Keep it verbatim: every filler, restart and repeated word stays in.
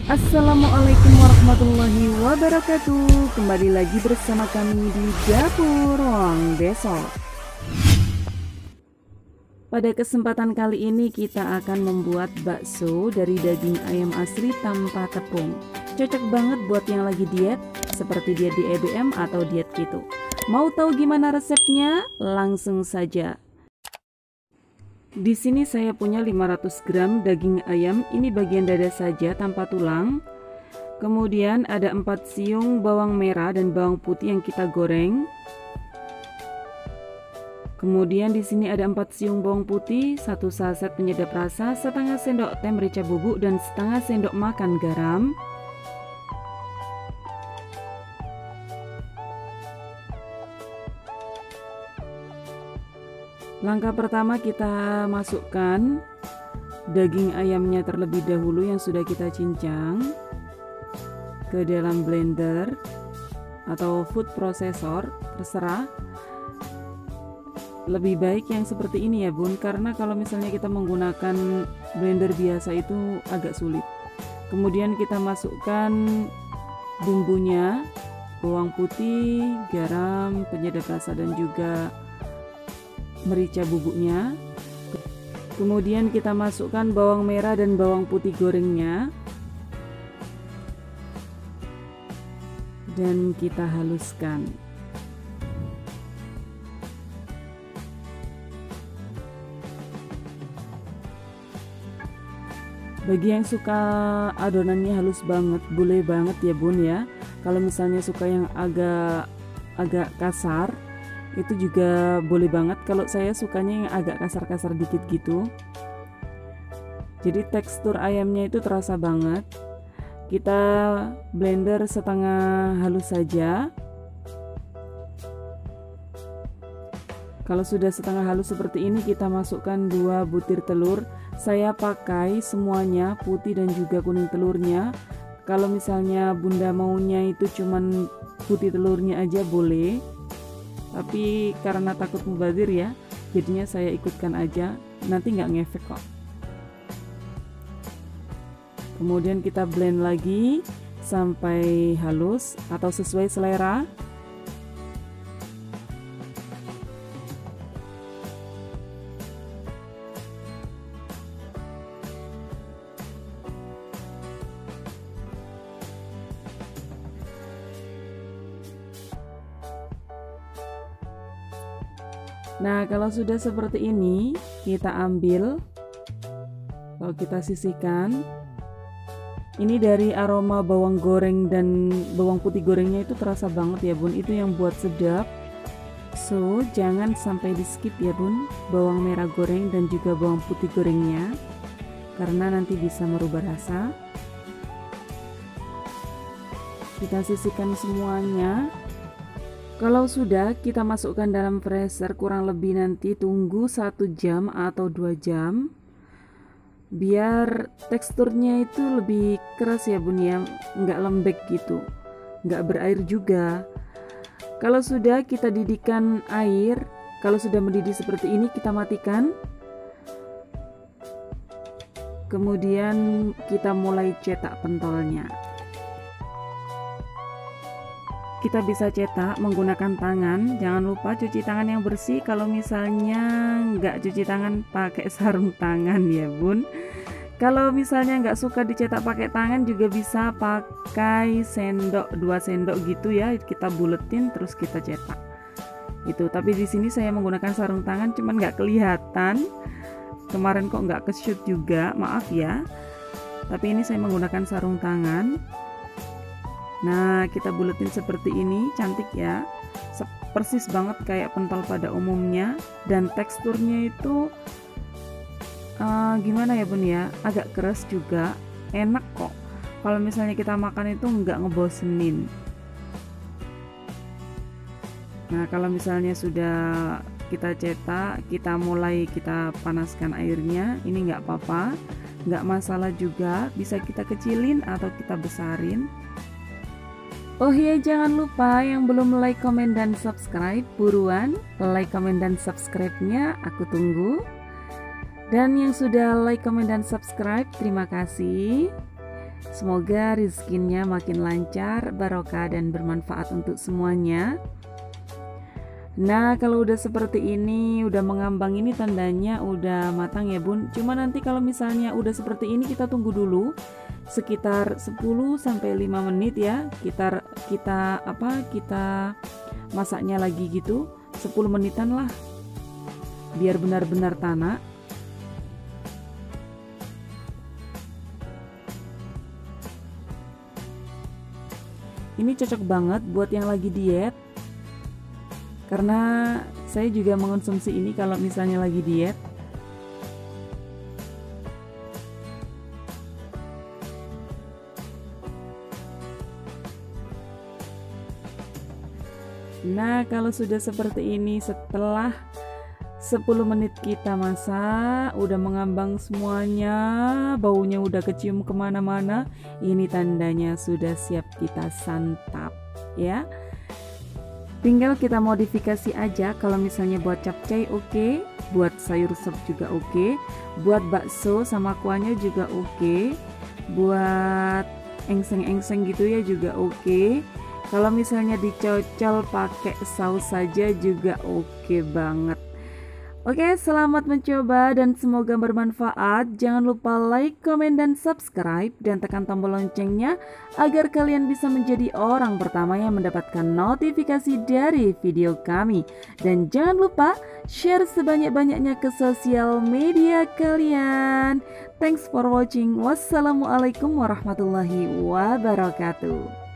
Assalamualaikum warahmatullahi wabarakatuh. Kembali lagi bersama kami di Dapur Wong Deso. Pada kesempatan kali ini kita akan membuat bakso dari daging ayam asli tanpa tepung. Cocok banget buat yang lagi diet, seperti diet di E B M atau diet keto. Mau tahu gimana resepnya? Langsung saja. Di sini saya punya lima ratus gram daging ayam, ini bagian dada saja tanpa tulang. Kemudian ada empat siung bawang merah dan bawang putih yang kita goreng. Kemudian di sini ada empat siung bawang putih, satu saset penyedap rasa, setengah sendok teh merica bubuk dan setengah sendok makan garam. Langkah pertama, kita masukkan daging ayamnya terlebih dahulu yang sudah kita cincang ke dalam blender atau food processor, terserah. Lebih baik yang seperti ini ya bun, karena kalau misalnya kita menggunakan blender biasa itu agak sulit. Kemudian kita masukkan bumbunya, bawang putih, garam, penyedap rasa dan juga merica bubuknya. Kemudian kita masukkan bawang merah dan bawang putih gorengnya dan kita haluskan. Bagi yang suka adonannya halus banget, boleh banget ya bun ya. Kalau misalnya suka yang agak agak kasar, itu juga boleh banget. Kalau saya sukanya yang agak kasar-kasar dikit gitu, jadi tekstur ayamnya itu terasa banget. Kita blender setengah halus saja. Kalau sudah setengah halus seperti ini, kita masukkan dua butir telur. Saya pakai semuanya, putih dan juga kuning telurnya. Kalau misalnya bunda maunya itu cuman putih telurnya aja boleh, tapi karena takut mubazir ya, jadinya saya ikutkan aja, nanti nggak ngefek kok. Kemudian kita blend lagi sampai halus atau sesuai selera. Nah, kalau sudah seperti ini, kita ambil, lalu kita sisihkan. Ini dari aroma bawang goreng dan bawang putih gorengnya itu terasa banget ya bun, itu yang buat sedap. So, jangan sampai di skip ya bun, bawang merah goreng dan juga bawang putih gorengnya, karena nanti bisa merubah rasa. Kita sisihkan semuanya. Kalau sudah, kita masukkan dalam freezer, kurang lebih nanti tunggu satu jam atau dua jam biar teksturnya itu lebih keras ya bun ya, nggak lembek gitu, nggak berair juga. Kalau sudah, kita didihkan air. Kalau sudah mendidih seperti ini, kita matikan. Kemudian kita mulai cetak pentolnya. Kita bisa cetak menggunakan tangan, jangan lupa cuci tangan yang bersih. Kalau misalnya nggak cuci tangan, pakai sarung tangan ya bun. Kalau misalnya nggak suka dicetak pakai tangan, juga bisa pakai sendok, dua sendok gitu ya, kita buletin terus kita cetak itu. Tapi di sini saya menggunakan sarung tangan, cuman nggak kelihatan kemarin kok nggak ke-shoot juga, maaf ya. Tapi ini saya menggunakan sarung tangan. Nah, kita buletin seperti ini, cantik ya, persis banget kayak pentol pada umumnya. Dan teksturnya itu uh, gimana ya bun ya, agak keras juga, enak kok. Kalau misalnya kita makan itu nggak ngebosenin. Nah, kalau misalnya sudah kita cetak, kita mulai kita panaskan airnya, ini nggak apa-apa, nggak masalah juga, bisa kita kecilin atau kita besarin. Oh iya, jangan lupa yang belum like, komen, dan subscribe, buruan like, komen, dan subscribe-nya, aku tunggu. Dan yang sudah like, komen, dan subscribe, terima kasih. Semoga rezekinya makin lancar, barokah dan bermanfaat untuk semuanya. Nah, kalau udah seperti ini, udah mengambang, ini tandanya udah matang ya Bun. Cuma nanti kalau misalnya udah seperti ini, kita tunggu dulu sekitar sepuluh sampai lima menit ya. Kita kita apa? Kita masaknya lagi gitu, sepuluh menitan lah. Biar benar-benar tanak. Ini cocok banget buat yang lagi diet. Karena saya juga mengonsumsi ini kalau misalnya lagi diet. Nah, kalau sudah seperti ini, setelah sepuluh menit kita masak, udah mengambang semuanya, baunya udah kecium kemana-mana, ini tandanya sudah siap kita santap ya. Tinggal kita modifikasi aja, kalau misalnya buat capcay oke, okay. Buat sayur sop juga oke, okay. Buat bakso sama kuahnya juga oke, okay. Buat engseng-engseng gitu ya juga oke, okay. Kalau misalnya dicocol pakai saus saja juga oke okay banget. Oke, selamat mencoba dan semoga bermanfaat. Jangan lupa like, komen, dan subscribe, dan tekan tombol loncengnya agar kalian bisa menjadi orang pertama yang mendapatkan notifikasi dari video kami. Dan jangan lupa share sebanyak-banyaknya ke sosial media kalian. Thanks for watching. Wassalamualaikum warahmatullahi wabarakatuh.